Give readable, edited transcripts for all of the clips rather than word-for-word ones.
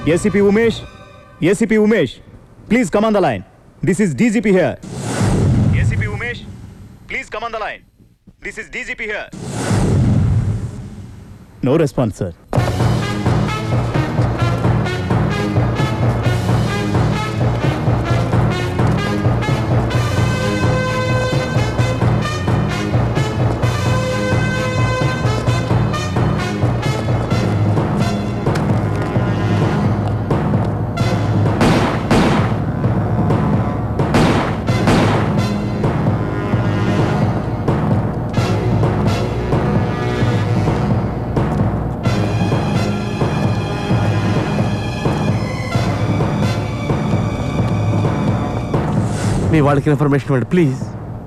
ACP Umesh, ACP Umesh, please come on the line. This is DGP here. ACP Umesh, please come on the line. This is DGP here. No response, sir. మీ వాళ్ళకి information ఇవ్వండి please.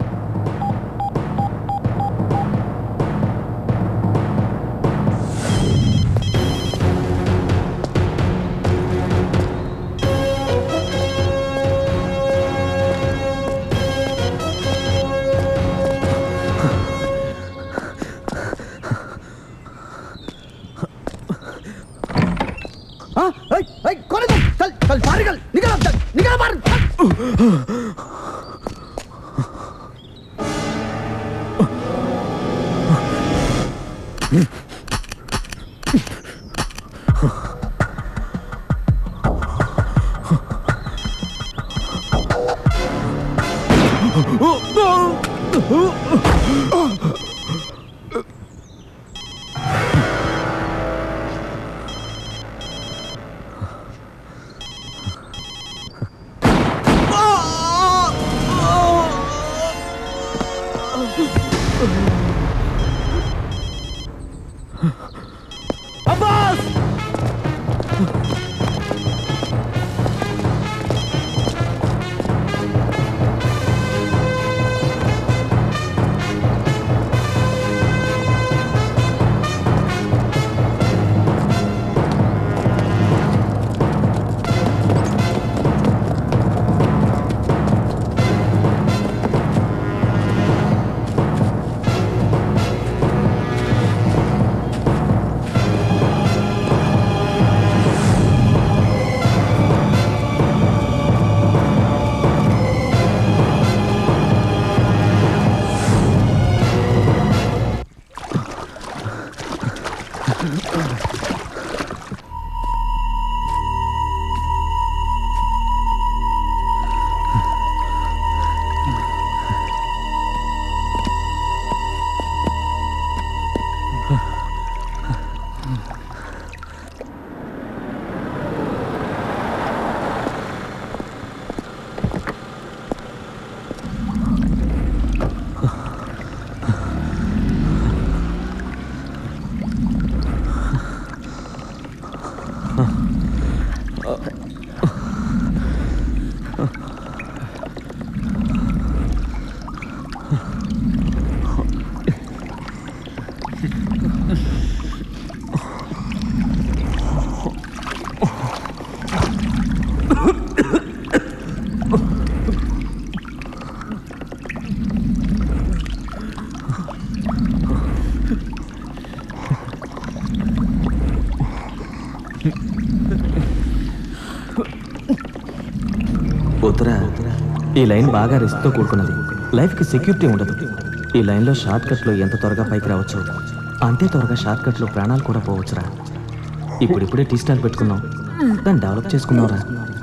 ఈ line బాగా రిస్క్తో కూడుకున్నది. లైఫ్కి security ఉండదు. ఈ లైన్లో short కట్లో ఎంత త్వరగా పైకి రావచ్చు అంతే త్వరగా షార్ట్ కట్లో ప్రాణాలు కూడా పోవచ్చురా. ఇప్పుడిప్పుడే టీ స్టాల్ పెట్టుకున్నాం, దాన్ని డెవలప్ చేసుకున్నావురా.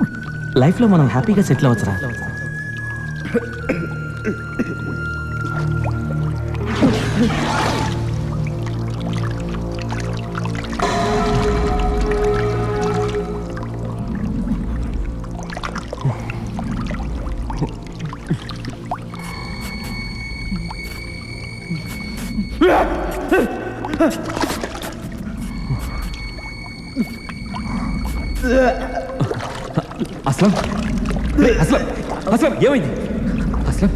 లైఫ్లో మనం హ్యాపీగా సెటిల్ అవ్వచ్చురా. అస్లం, అస్లం, అస్లం ఏమైంది? అస్లం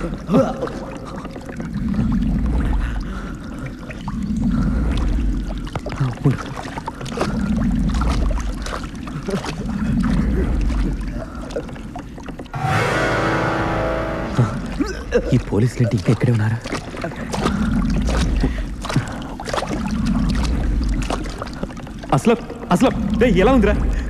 ఈ పోలీసులేంటి ఇంకా ఇక్కడే ఉన్నారా? అస్లం, అస్లం ఎలా ఉందిరా?